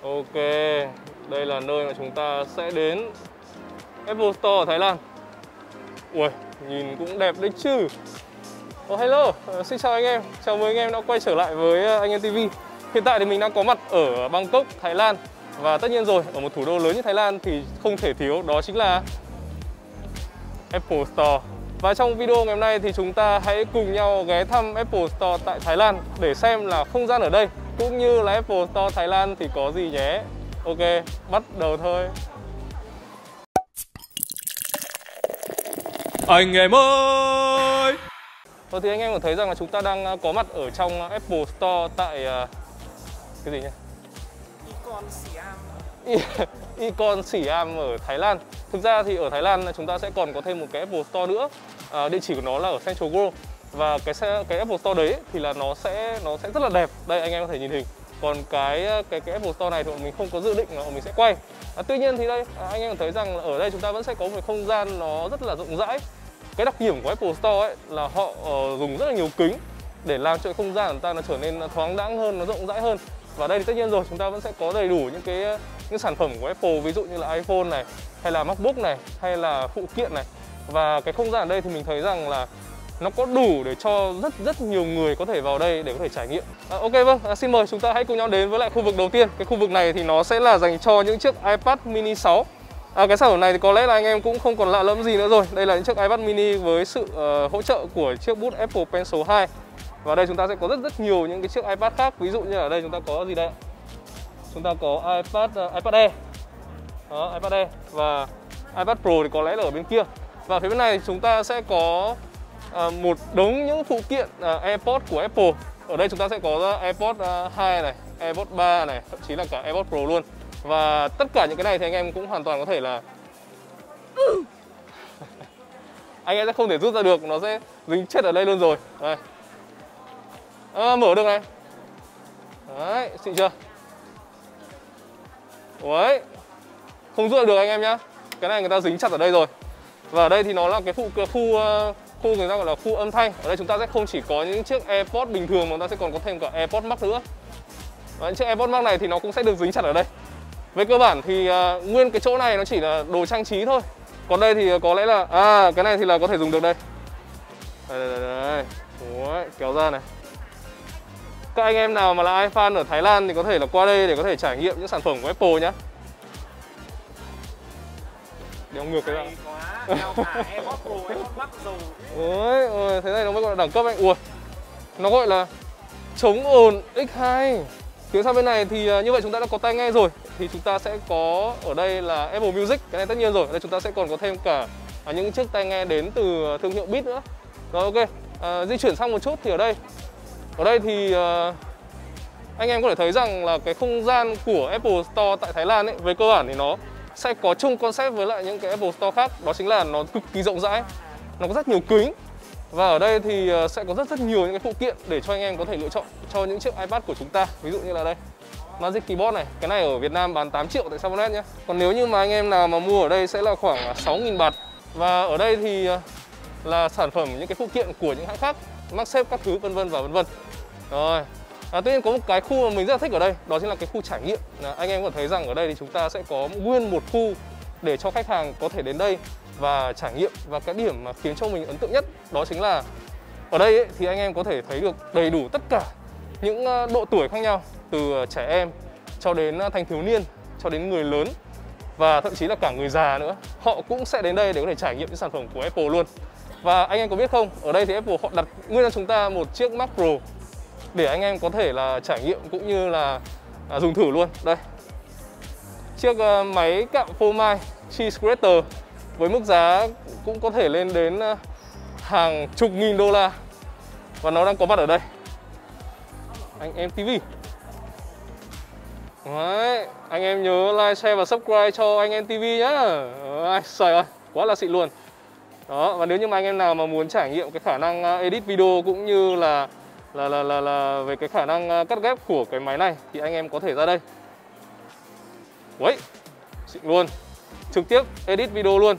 Ok, đây là nơi mà chúng ta sẽ đến Apple Store ở Thái Lan. Ui, nhìn cũng đẹp đấy chứ. Hello, xin chào anh em. Chào mừng anh em đã quay trở lại với Anh Em TV. Hiện tại thì mình đang có mặt ở Bangkok, Thái Lan. Và tất nhiên rồi, ở một thủ đô lớn như Thái Lan thì không thể thiếu đó chính là Apple Store. Và trong video ngày hôm nay thì chúng ta hãy cùng nhau ghé thăm Apple Store tại Thái Lan để xem là không gian ở đây cũng như là Apple Store Thái Lan thì có gì nhé. Ok, bắt đầu thôi. Anh em ơi! Thì anh em có thấy rằng là chúng ta đang có mặt ở trong Apple Store tại cái gì nhỉ? Icon Siam ở Thái Lan. Thực ra thì ở Thái Lan chúng ta sẽ còn có thêm một cái Apple Store nữa. Địa chỉ của nó là ở Central World. Và cái Apple Store đấy thì là nó sẽ rất là đẹp. Đây anh em có thể nhìn hình. Còn cái Apple Store này thì mình không có dự định là mình sẽ quay. Tuy nhiên thì đây anh em thấy rằng ở đây chúng ta vẫn sẽ có một không gian nó rất là rộng rãi. Cái đặc điểm của Apple Store ấy là họ dùng rất là nhiều kính để làm cho không gian của ta nó trở nên thoáng đãng hơn, nó rộng rãi hơn. Và đây thì tất nhiên rồi, chúng ta vẫn sẽ có đầy đủ những sản phẩm của Apple, ví dụ như là iPhone này, hay là MacBook này, hay là phụ kiện này. Và cái không gian ở đây thì mình thấy rằng là nó có đủ để cho rất nhiều người có thể vào đây để có thể trải nghiệm. Ok vâng, xin mời chúng ta hãy cùng nhau đến với lại khu vực đầu tiên. Cái khu vực này thì nó sẽ là dành cho những chiếc iPad mini 6. Cái sản phẩm này thì có lẽ là anh em cũng không còn lạ lẫm gì nữa rồi. Đây là những chiếc iPad mini với sự hỗ trợ của chiếc bút Apple Pencil 2. Và đây chúng ta sẽ có rất nhiều những cái chiếc iPad khác. Ví dụ như ở đây chúng ta có gì đây? Chúng ta có iPad Air. Đó, iPad Air và iPad Pro thì có lẽ là ở bên kia. Và phía bên này thì chúng ta sẽ có một đống những phụ kiện AirPods của Apple. Ở đây chúng ta sẽ có AirPods 2 này, AirPods 3 này, thậm chí là cả AirPods Pro luôn. Và tất cả những cái này thì anh em cũng hoàn toàn có thể là anh em sẽ không thể rút ra được, nó sẽ dính chết ở đây luôn rồi. Đây. Mở được này. Đấy, xịn chưa? Đấy. Không rút được anh em nhá. Cái này người ta dính chặt ở đây rồi. Và ở đây thì nó là cái khu người ta gọi là khu âm thanh. Ở đây chúng ta sẽ không chỉ có những chiếc AirPods bình thường mà chúng ta sẽ còn có thêm cả AirPods Max nữa. Và những chiếc AirPods Max này thì nó cũng sẽ được dính chặt ở đây. Về cơ bản thì nguyên cái chỗ này nó chỉ là đồ trang trí thôi. Còn đây thì có lẽ là cái này thì là có thể dùng được đây. Đây. Đấy, kéo ra này. Các anh em nào mà là iFan ở Thái Lan thì có thể là qua đây để có thể trải nghiệm những sản phẩm của Apple nhé. Đeo ngược cái này. Đeo cả AirPods Pro, AirPods Max rồi. Ôi, thế này nó mới gọi là đẳng cấp anh. Ui, nó gọi là chống ồn X2. Phía sau bên này thì như vậy chúng ta đã có tai nghe rồi. Thì chúng ta sẽ có ở đây là Apple Music. Cái này tất nhiên rồi. Ở đây chúng ta sẽ còn có thêm cả những chiếc tai nghe đến từ thương hiệu Beats nữa. Rồi ok, di chuyển sang một chút thì ở đây thì anh em có thể thấy rằng là cái không gian của Apple Store tại Thái Lan ấy, về cơ bản thì nó sẽ có chung concept với lại những cái Apple Store khác. Đó chính là nó cực kỳ rộng rãi, nó có rất nhiều kính. Và ở đây thì sẽ có rất nhiều những cái phụ kiện để cho anh em có thể lựa chọn cho những chiếc iPad của chúng ta. Ví dụ như là đây, Magic Keyboard này. Cái này ở Việt Nam bán 8 triệu tại Saponet nhé. Còn nếu như mà anh em nào mà mua ở đây sẽ là khoảng 6.000 baht. Và ở đây thì là sản phẩm những cái phụ kiện của những hãng khác, MagSafe các thứ vân vân và vân vân. Rồi. Tuy nhiên có một cái khu mà mình rất là thích ở đây, đó chính là cái khu trải nghiệm. Anh em có thấy rằng ở đây thì chúng ta sẽ có nguyên một khu để cho khách hàng có thể đến đây và trải nghiệm. Và cái điểm mà khiến cho mình ấn tượng nhất đó chính là ở đây ấy, thì anh em có thể thấy được đầy đủ tất cả những độ tuổi khác nhau, từ trẻ em cho đến thanh thiếu niên, cho đến người lớn và thậm chí là cả người già nữa. Họ cũng sẽ đến đây để có thể trải nghiệm những sản phẩm của Apple luôn. Và anh em có biết không, ở đây thì Apple họ đặt nguyên cho chúng ta một chiếc Mac Pro để anh em có thể là trải nghiệm cũng như là dùng thử luôn. Đây, chiếc máy cạo phô mai Cheese Grater với mức giá cũng có thể lên đến hàng chục nghìn đô la. Và nó đang có mặt ở đây, Anh Em TV. Đấy, anh em nhớ like, share và subscribe cho Anh Em TV nhá. Trời ơi, quá là xịn luôn. Đó, và nếu như mà anh em nào mà muốn trải nghiệm cái khả năng edit video cũng như là về cái khả năng cắt ghép của cái máy này thì anh em có thể ra đây. Uầy, xịn luôn. Trực tiếp edit video luôn.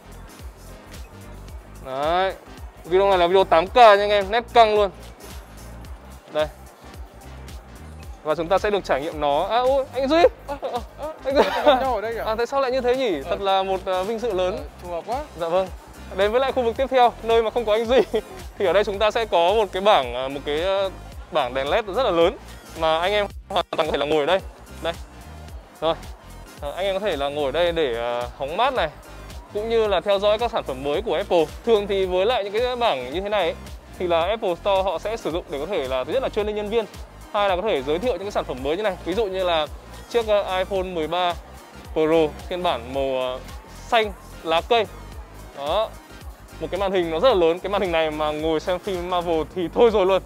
Đấy. Video này là video 8K nha anh em, nét căng luôn. Đây. và chúng ta sẽ được trải nghiệm nó. À ôi, anh Duy. Anh Duy. nhau ở đây à? Tại sao lại như thế nhỉ? Thật là một vinh dự lớn. Trùng hợp quá. Dạ vâng. Đến với lại khu vực tiếp theo, nơi mà không có anh Duy thì ở đây chúng ta sẽ có một cái bảng đèn LED rất là lớn mà anh em hoàn toàn có thể là ngồi ở đây. Đây. Rồi. Anh em có thể là ngồi ở đây để hóng mát này, cũng như là theo dõi các sản phẩm mới của Apple. Thường thì với lại những cái bảng như thế này ấy, thì là Apple Store họ sẽ sử dụng để có thể là thứ nhất là training nhân viên, hai là có thể giới thiệu những cái sản phẩm mới như này. Ví dụ như là chiếc iPhone 13 Pro phiên bản màu xanh lá cây. Đó. Một cái màn hình nó rất là lớn, cái màn hình này mà ngồi xem phim Marvel thì thôi rồi luôn.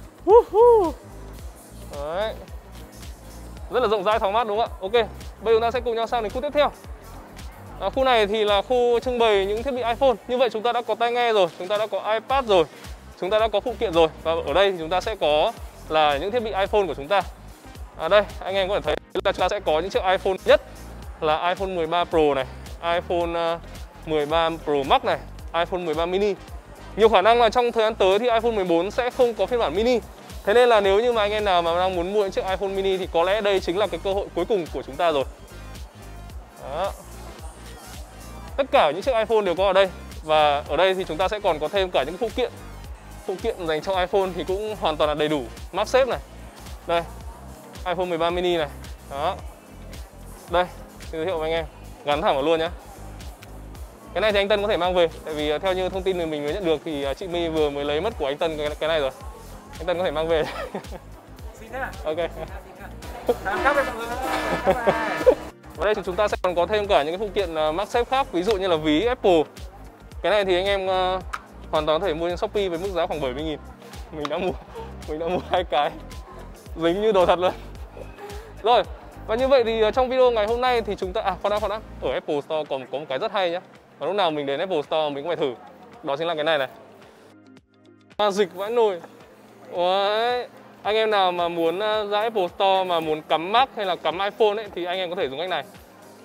Đấy. Rất là rộng rãi thoáng mát đúng không ạ? Ok, bây giờ chúng ta sẽ cùng nhau sang đến khu tiếp theo. Khu này thì là khu trưng bày những thiết bị iPhone. Như vậy chúng ta đã có tai nghe rồi, chúng ta đã có iPad rồi, chúng ta đã có phụ kiện rồi. Và ở đây thì chúng ta sẽ có là những thiết bị iPhone của chúng ta. Đây, anh em có thể thấy là chúng ta sẽ có những chiếc iPhone nhất là iPhone 13 Pro này, iPhone 13 Pro Max này, iPhone 13 mini. Nhiều khả năng là trong thời gian tới thì iPhone 14 sẽ không có phiên bản mini. Thế nên là nếu như mà anh em nào mà đang muốn mua những chiếc iPhone mini thì có lẽ đây chính là cái cơ hội cuối cùng của chúng ta rồi. Đó. Tất cả những chiếc iPhone đều có ở đây. Và ở đây thì chúng ta sẽ còn có thêm cả những phụ kiện. Phụ kiện dành cho iPhone thì cũng hoàn toàn là đầy đủ. MagSafe này. Đây, iPhone 13 mini này. Đó. Đây, giới thiệu với anh em. Gắn thẳng vào luôn nhé. Cái này thì anh Tân có thể mang về. Tại vì theo như thông tin mình mới nhận được thì chị My vừa mới lấy mất của anh Tân cái này rồi. Anh Tân có thể mang về. Xin thế à? Ok. Cảm ơn mọi người. Và đây thì chúng ta sẽ còn có thêm cả những cái phụ kiện MagSafe khác, ví dụ như là ví Apple. Cái này thì anh em hoàn toàn có thể mua trên Shopee với mức giá khoảng 70.000. Mình đã mua 2 cái. Dính như đồ thật luôn. Rồi, và như vậy thì trong video ngày hôm nay thì chúng ta khoan đã. Ở Apple Store còn có một cái rất hay nhá. Và lúc nào mình đến Apple Store mình cũng phải thử. Đó chính là cái này này. Dịch vãi nồi. Đấy. Anh em nào mà muốn ra Apple Store mà muốn cắm Mac hay là cắm iPhone ấy thì anh em có thể dùng cách này.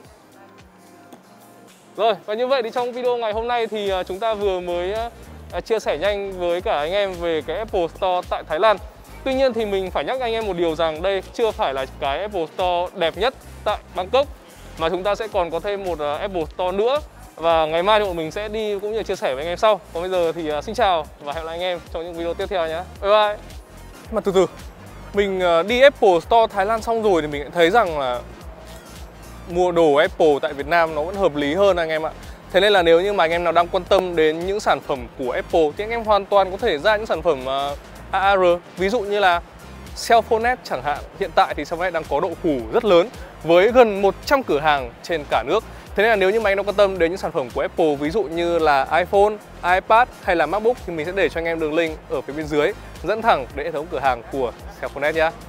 Rồi, và như vậy thì trong video ngày hôm nay thì chúng ta vừa mới chia sẻ nhanh với cả anh em về cái Apple Store tại Thái Lan. Tuy nhiên thì mình phải nhắc anh em một điều rằng đây chưa phải là cái Apple Store đẹp nhất tại Bangkok, mà chúng ta sẽ còn có thêm một Apple Store nữa. Và ngày mai thì bọn mình sẽ đi cũng như chia sẻ với anh em sau. Còn bây giờ thì xin chào và hẹn gặp lại anh em trong những video tiếp theo nhé. Bye bye. Mà từ từ, mình đi Apple Store Thái Lan xong rồi thì mình thấy rằng là mua đồ Apple tại Việt Nam nó vẫn hợp lý hơn anh em ạ. Thế nên là nếu như mà anh em nào đang quan tâm đến những sản phẩm của Apple thì anh em hoàn toàn có thể ra những sản phẩm AR. Ví dụ như là Cellphone.net chẳng hạn. Hiện tại thì Cellphone.net đang có độ phủ rất lớn với gần 100 cửa hàng trên cả nước. Thế nên là nếu như mà anh đang quan tâm đến những sản phẩm của Apple, ví dụ như là iPhone, iPad hay là MacBook thì mình sẽ để cho anh em đường link ở phía bên dưới dẫn thẳng đến hệ thống cửa hàng của Cellphone.net nhé.